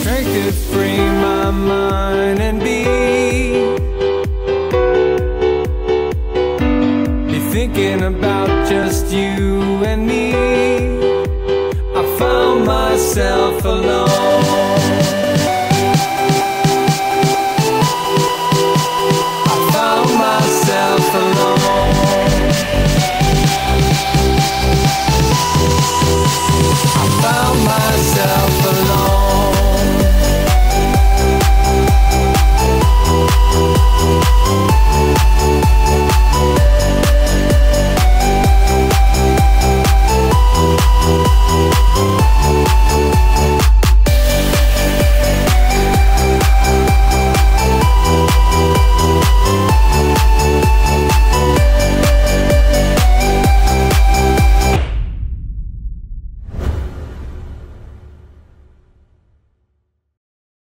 strength to free my mind and be thinking about just you and me. I found myself alone.